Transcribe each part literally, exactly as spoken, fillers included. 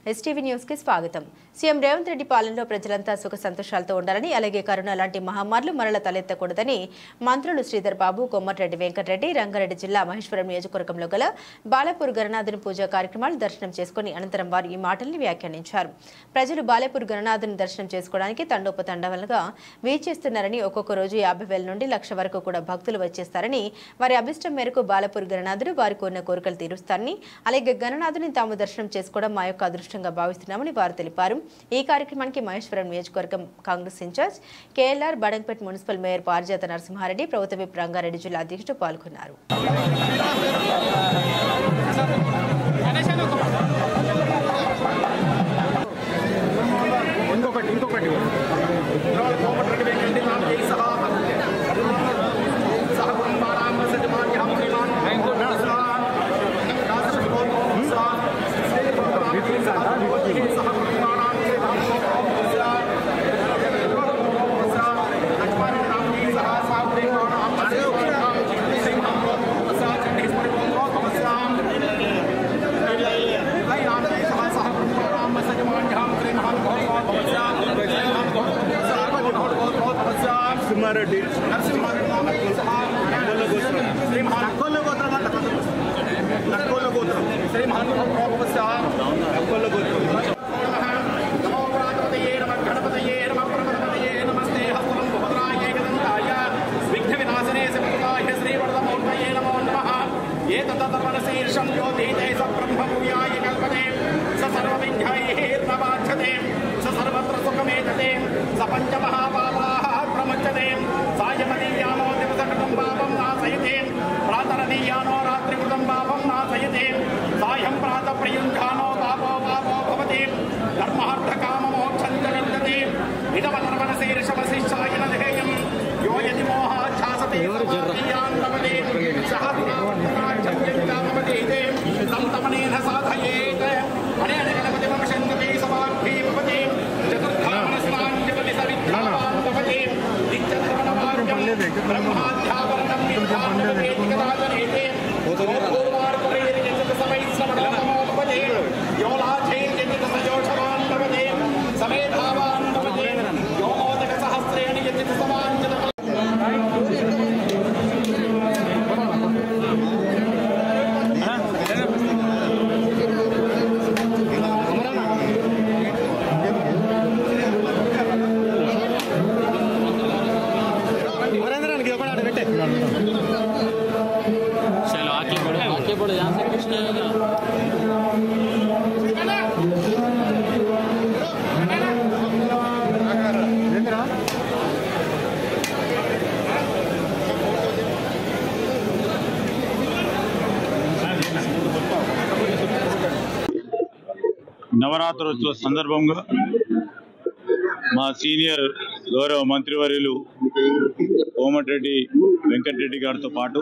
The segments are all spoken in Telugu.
ఎస్టీవీ న్యూస్ కి స్వాగతం. సీఎం రేవంత్ రెడ్డి పాలనలో ప్రజలంతా సుఖ సంతోషాలతో ఉండాలని, అలాగే కరోనా లాంటి మహమ్మారులు మరల తలెత్తకూడదని మంత్రులు శ్రీధర్ బాబు, కొమ్మటిరెడ్డి వెంకటరెడ్డి రంగారెడ్డి జిల్లా మహేశ్వరం నియోజకవర్గంలో గల బాలాపూర్ గణనాథుని పూజా కార్యక్రమాలు దర్శనం చేసుకుని అనంతరం వారు ఈ మాటల్ని వ్యాఖ్యానించారు. ప్రజలు బాలాపూర్ గణనాథుని దర్శనం చేసుకోవడానికి తండోపతండాలుగా వీచేస్తున్నారని, ఒక్కొక్క రోజు యాభై వేల నుండి లక్ష వరకు కూడా భక్తులు వచ్చేస్తారని, వారి అభిష్టం మేరకు బాలాపూర్ గణనాథుడు వారి కోరిన కోరికలు తీరుస్తారని, అలాగే గణనాథుని తాము దర్శనం చేసుకోవడం మా యొక్క అదృష్టంగా భావిస్తున్నామని వారు తెలిపారు. ఈ కార్యక్రమానికి మహేశ్వరం నియోజకవర్గం Congress incharge KLR, Badangpet municipal mayor Parijatha Narasimhareddy, ప్రభుత్వ విప్ రంగారెడ్డి జిల్లా అధ్యక్షుడు పాల్గొన్నారు. రెడ్డి నవరాత్రోత్సవ సందర్భంగా మా సీనియర్ గౌరవ మంత్రివర్యులు కోమటిరెడ్డి వెంకటరెడ్డి గారితో పాటు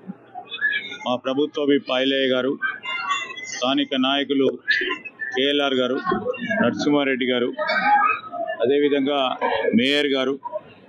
మా ప్రభుత్వ విప్ ఐలయ్య గారు, స్థానిక నాయకులు కేఎల్ఆర్ గారు, నరసింహారెడ్డి గారు, అదేవిధంగా మేయర్ గారు,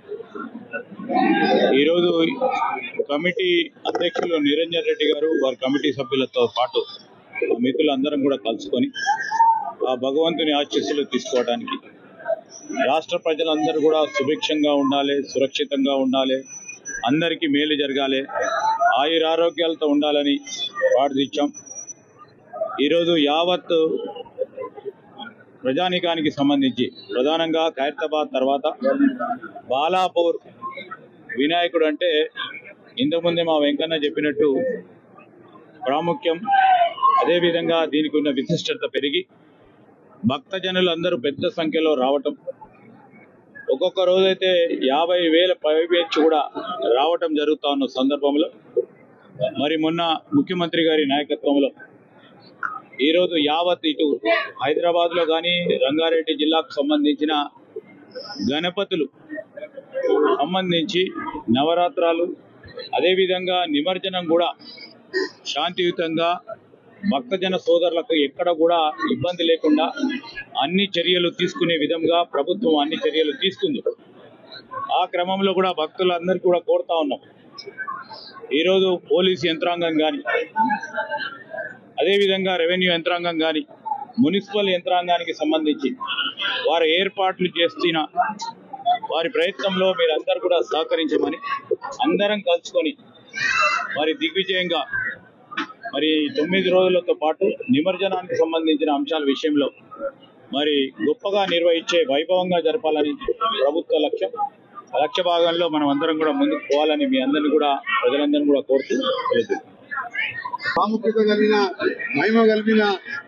ఈరోజు కమిటీ అధ్యక్షులు నిరంజన్ రెడ్డి గారు, వారి కమిటీ సభ్యులతో పాటు మిత్రులందరం కూడా కలుసుకొని ఆ భగవంతుని ఆశీస్సులు తీసుకోవడానికి, రాష్ట్ర ప్రజలందరూ కూడా సుభిక్షంగా ఉండాలి, సురక్షితంగా ఉండాలి, అందరికీ మేలు జరగాలి, ఆయురారోగ్యాలతో ఉండాలని ప్రార్థించాం. ఈరోజు యావత్ ప్రజానికానికి సంబంధించి ప్రధానంగా ఖైరతాబాద్ తర్వాత బాలాపూర్ వినాయకుడు అంటే ఇంతకుముందే మా వెంకన్న చెప్పినట్టు ప్రాముఖ్యం. అదేవిధంగా దీనికి ఉన్న విశిష్టత పెరిగి భక్తజనులు అందరూ పెద్ద సంఖ్యలో రావటం, ఒక్కొక్క రోజైతే యాభై వేల పైబెచ్చు కూడా రావటం జరుగుతా ఉన్న సందర్భంలో మరి మొన్న ముఖ్యమంత్రి గారి నాయకత్వంలో ఈరోజు యావత్ ఇటు హైదరాబాద్లో కానీ రంగారెడ్డి జిల్లాకు సంబంధించిన గణపతులు సంబంధించి నవరాత్రాలు, అదేవిధంగా నిమజ్జనం కూడా శాంతియుతంగా భక్తజన సోదరులకు ఎక్కడ కూడా ఇబ్బంది లేకుండా అన్ని చర్యలు తీసుకునే విధంగా ప్రభుత్వం అన్ని చర్యలు తీసుకుంది. ఆ క్రమంలో కూడా భక్తులందరికీ కూడా కోరుతా ఉన్నాం, ఈరోజు పోలీసు యంత్రాంగం కానీ అదేవిధంగా రెవెన్యూ యంత్రాంగం కానీ మున్సిపల్ యంత్రాంగానికి సంబంధించి వారు ఏర్పాట్లు చేస్తున్న వారి ప్రయత్నంలో మీరందరూ కూడా సహకరించమని అందరం కలుసుకొని మరి దిగ్విజయంగా మరి తొమ్మిది రోజులతో పాటు నిమజ్జనానికి సంబంధించిన అంశాల విషయంలో మరి గొప్పగా నిర్వహించే వైభవంగా జరపాలని ప్రభుత్వ లక్ష్యం. లక్ష్య భాగంలో మనం అందరం కూడా ముందుకు పోవాలని మీ అందరినీ కూడా ప్రజలందరినీ కూడా కోరుతూ ప్రాముఖ్యత కలిగిన మహిమ కలిగిన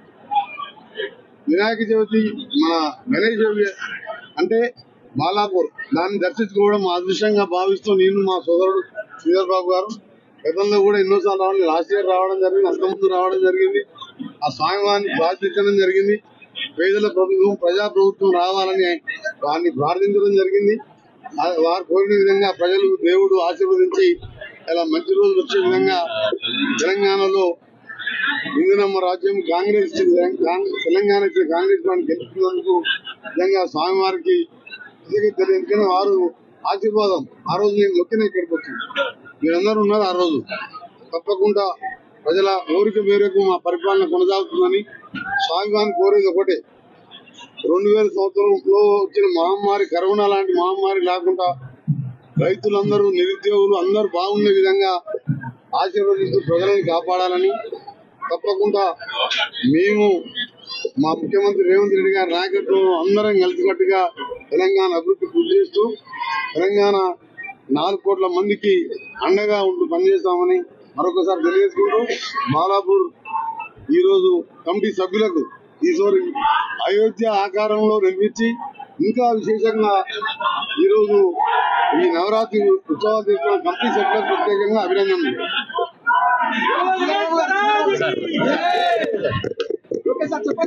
వినాయక చవితి మన గణేష్ చవితి అంటే బాలాపూర్ దాన్ని దర్శించుకోవడం మా అదృష్టంగా భావిస్తూ నేను మా సోదరుడు శ్రీధర్ బాబు గారు గతంలో కూడా ఎన్నోసార్లు రావడం, లాస్ట్ ఇయర్ రావడం జరిగింది, అంతకుముందు రావడం జరిగింది. ఆ స్వామివారిని ప్రార్థించడం జరిగింది. పేదల ప్రభుత్వం ప్రజా ప్రభుత్వం రావాలని వారిని ప్రార్థించడం జరిగింది. వారు కోరిన విధంగా ప్రజలు దేవుడు ఆశీర్వదించి ఇలా మంచి రోజులు వచ్చే విధంగా తెలంగాణలో ఇందిరమ్మ రాజ్యం కాంగ్రెస్ తెలంగాణ కాంగ్రెస్ పార్టీ గెలుస్తున్నందుకు నిజంగా స్వామివారికి ఎందుకంటే వారు ఆశీర్వాదం ఆ రోజు నేను మొక్కిన ఇక్కడికి వచ్చింది. మీరందరూ ఉన్నారు ఆ రోజు. తప్పకుండా ప్రజల కోరిక మేరకు మా పరిపాలన కొనసాగుతుందని స్వామివారిని కోరేది ఒకటే, రెండు వేల సంవత్సరంలో వచ్చిన మహమ్మారి కరోనా లాంటి మహమ్మారి లేకుండా రైతులందరూ నిరుద్యోగులు అందరూ బాగుండే విధంగా ఆశీర్వదిస్తూ ప్రజలను కాపాడాలని తప్పకుండా మేము మా ముఖ్యమంత్రి రేవంత్ రెడ్డి గారి నాయకత్వంలో అందరం కలిసికట్టుగా తెలంగాణ అభివృద్ధి కృషి చేస్తూ తెలంగాణ నాలుగు కోట్ల మందికి అండగా ఉంటూ పనిచేస్తామని మరొకసారి తెలియజేసుకుంటూ బాలాపూర్ ఈరోజు కమిటీ సభ్యులకు ఈసారి అయోధ్య ఆకారంలో నిర్మించి ఇంకా విశేషంగా ఈరోజు ఈ నవరాత్రి ఉత్సవాలు చేస్తున్న కమిటీ సభ్యులకు ప్రత్యేకంగా అభినందనలు.